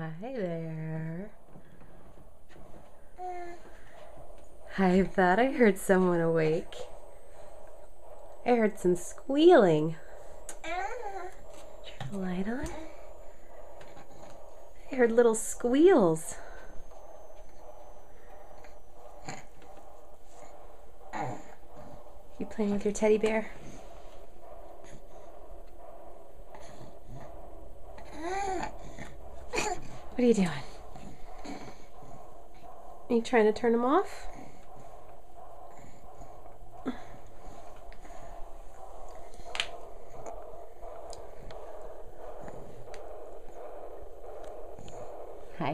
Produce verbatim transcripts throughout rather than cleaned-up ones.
Hi there. I thought I heard someone awake. I heard some squealing. Turn the light on. I heard little squeals. You playing with your teddy bear? What are you doing? Are you trying to turn him off? Hi.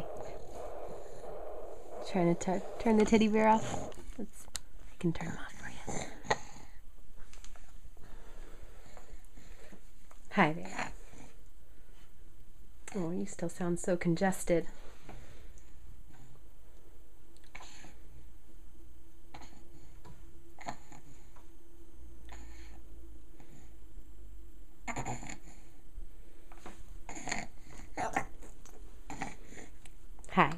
Trying to turn the teddy bear off? Let's, I can turn him off for you. Hi there. Oh, you still sound so congested. Hi.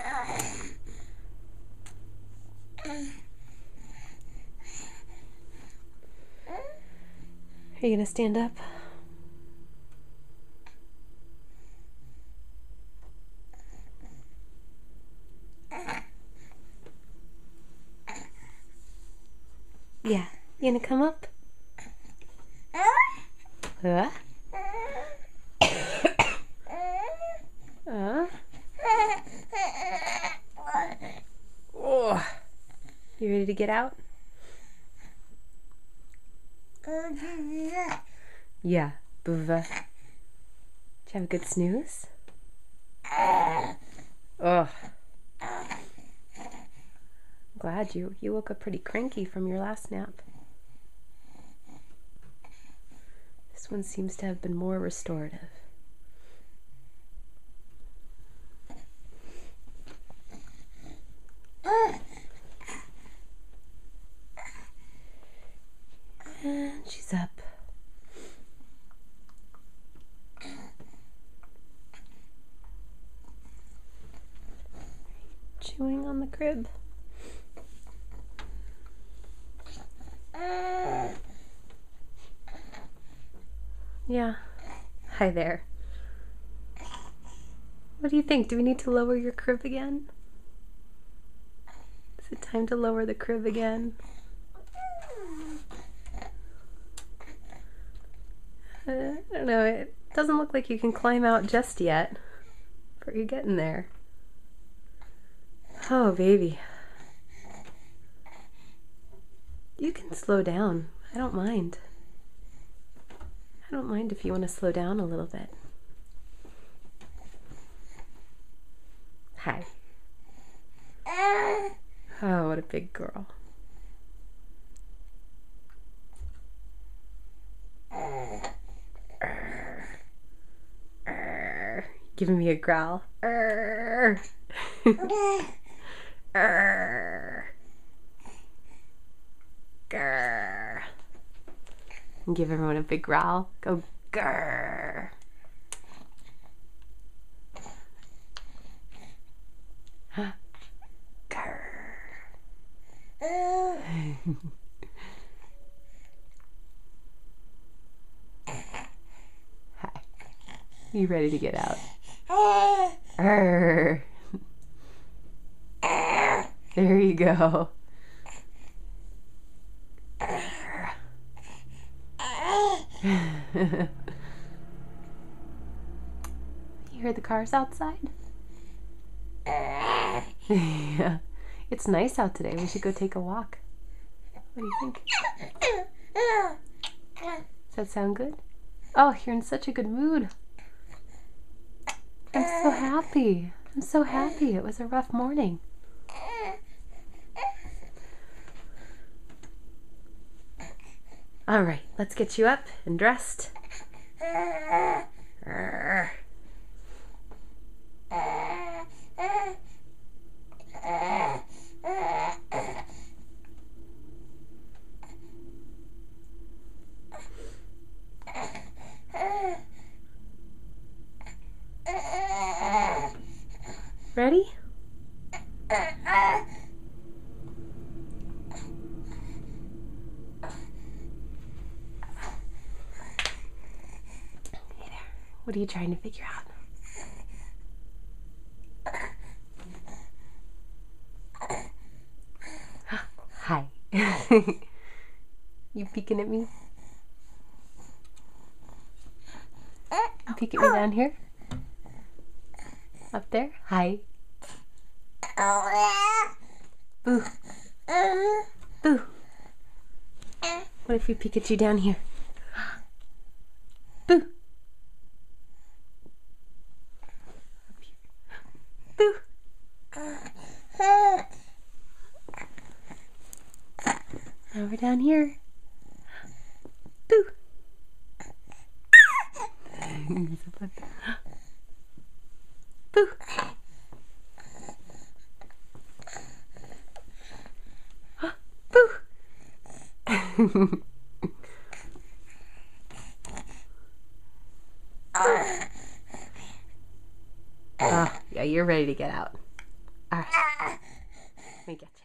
Are you gonna stand up? Yeah. You gonna come up? Huh? Uh? Oh. You ready to get out? Yeah. Boova. Did you have a good snooze? Oh. Glad you you woke up pretty cranky from your last nap. This one seems to have been more restorative. And she's up. Chewing on the crib. Yeah. Hi there. What do you think? Do we need to lower your crib again? Is it time to lower the crib again? Uh, I don't know. It doesn't look like you can climb out just yet. But you're getting there. Oh, baby. You can slow down. I don't mind. I don't mind if you want to slow down a little bit. Hi. Oh, what a big girl. Arr. Arr. Giving me a growl. Arr. Arr. Grr. And give everyone a big growl. Go grr. Grr. Hi. You ready to get out? Arr. There you go. You hear the cars outside? Yeah. It's nice out today. We should go take a walk. What do you think? Does that sound good? Oh, you're in such a good mood. I'm so happy. I'm so happy. It was a rough morning. All right, let's get you up and dressed. Arr. What are you trying to figure out? Hi. You peeking at me? You peek at me down here? Up there? Hi. Boo. Boo. What if we peek at you down here? Boo. Boo. Now we're down here. Boo. Boo. Boo. Oh, yeah, you're ready to get out. All right. Let me get you.